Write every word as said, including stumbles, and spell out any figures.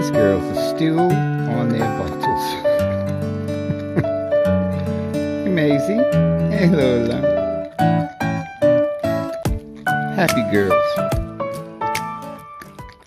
These girls are still on their bottles. Hey Maisie. Hey Lola. Happy girls.